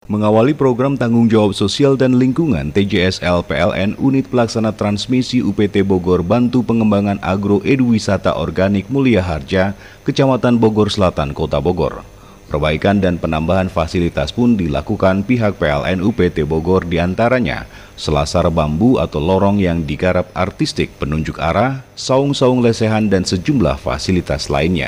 Mengawali program Tanggung Jawab Sosial dan Lingkungan TJSL PLN Unit Pelaksana Transmisi UPT Bogor bantu pengembangan agro eduwisata organik Mulia Harja, Kecamatan Bogor Selatan, Kota Bogor. Perbaikan dan penambahan fasilitas pun dilakukan pihak PLN UPT Bogor, diantaranya selasar bambu atau lorong yang digarap artistik, penunjuk arah, saung-saung lesehan, dan sejumlah fasilitas lainnya.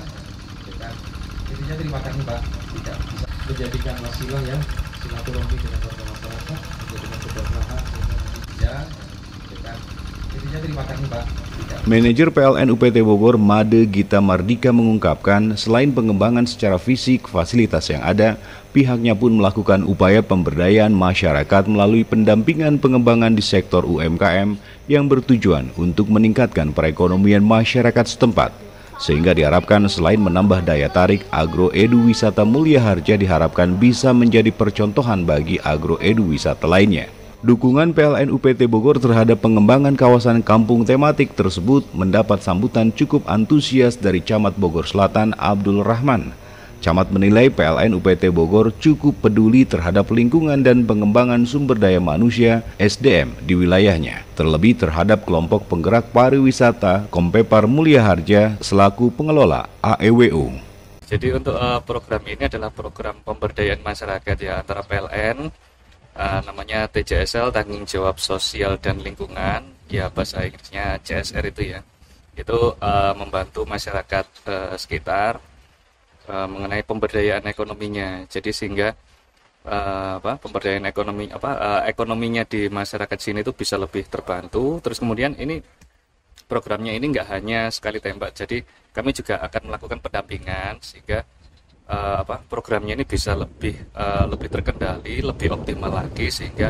Intinya terima kasih Pak, tidak bisa menjadikan wasilah ya, silaturahmi dengan warga masyarakat, menjadikan keberkahan ya, intinya terima kasih Pak. Manajer PLN UPT Bogor Made Gita Mardika mengungkapkan, selain pengembangan secara fisik fasilitas yang ada, pihaknya pun melakukan upaya pemberdayaan masyarakat melalui pendampingan pengembangan di sektor UMKM yang bertujuan untuk meningkatkan perekonomian masyarakat setempat. Sehingga diharapkan selain menambah daya tarik, agro edu wisata Mulia Harja diharapkan bisa menjadi percontohan bagi agro edu wisata lainnya. Dukungan PLN UPT Bogor terhadap pengembangan kawasan kampung tematik tersebut mendapat sambutan cukup antusias dari Camat Bogor Selatan Abdul Rahman. Camat menilai PLN UPT Bogor cukup peduli terhadap lingkungan dan pengembangan sumber daya manusia (SDM) di wilayahnya, terlebih terhadap kelompok penggerak pariwisata Kompepar Mulia Harja selaku pengelola AEWO. Jadi untuk program ini adalah program pemberdayaan masyarakat ya antara PLN, namanya TJSL, Tanggung Jawab Sosial dan Lingkungan, ya bahasa Inggrisnya CSR itu ya. Itu membantu masyarakat sekitar mengenai pemberdayaan ekonominya. Jadi sehingga pemberdayaan ekonominya di masyarakat sini itu bisa lebih terbantu. Terus kemudian ini programnya ini nggak hanya sekali tembak. Jadi kami juga akan melakukan pendampingan sehingga programnya ini bisa lebih terkendali, lebih optimal lagi sehingga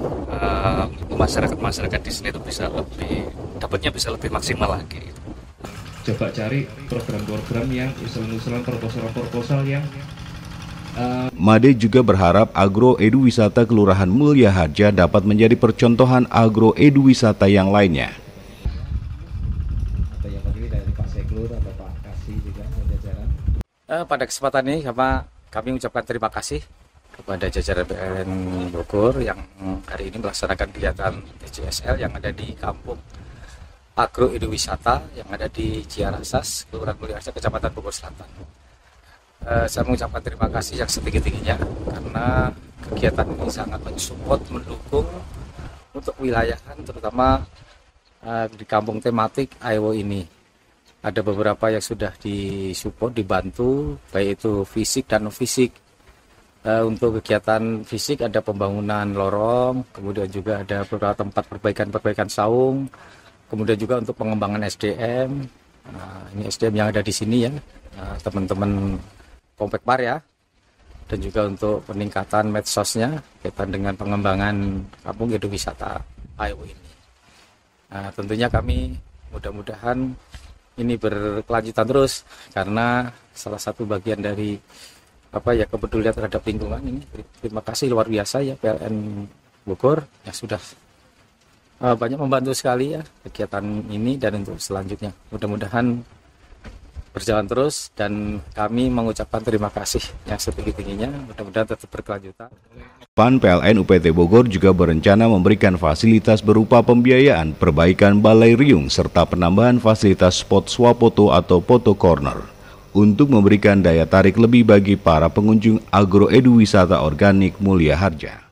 masyarakat di sini itu dapatnya bisa lebih maksimal lagi. Coba cari program-program yang usulan proposal yang Made juga berharap agro edu wisata Kelurahan Mulia Harja dapat menjadi percontohan agro edu wisata yang lainnya. atau yang terdiri dari Pak Seklur atau Pak Kasih juga jajaran. Pada kesempatan ini kami mengucapkan terima kasih kepada jajaran PLN Bogor yang hari ini melaksanakan kegiatan TJSL yang ada di Kampung Agro Edu Wisata yang ada di Ciarasas, Kelurahan Mulia Harja, Kecamatan Bogor Selatan. Saya mengucapkan terima kasih yang setinggi-tingginya karena kegiatan ini sangat mensupport, mendukung untuk wilayahan terutama di kampung tematik AEWO ini. Ada beberapa yang sudah disupport, dibantu, baik itu fisik dan non fisik. Untuk kegiatan fisik ada pembangunan lorong, kemudian juga ada beberapa tempat perbaikan saung, kemudian juga untuk pengembangan SDM. Ini SDM yang ada di sini ya, teman-teman Komplek Par ya, dan juga untuk peningkatan medsosnya kaitan dengan pengembangan kampung edu wisata AEWO ini. Tentunya kami mudah-mudahan ini berkelanjutan terus karena salah satu bagian dari kepedulian terhadap lingkungan ini. Terima kasih luar biasa ya PLN Bogor yang sudah banyak membantu sekali ya kegiatan ini dan untuk selanjutnya mudah-mudahan berjalan terus dan kami mengucapkan terima kasih yang setinggi-tingginya, mudah-mudahan tetap berkelanjutan. PLN UPT Bogor juga berencana memberikan fasilitas berupa pembiayaan perbaikan Balai Riung serta penambahan fasilitas spot swafoto atau foto corner untuk memberikan daya tarik lebih bagi para pengunjung agro edu wisata organik Mulia Harja.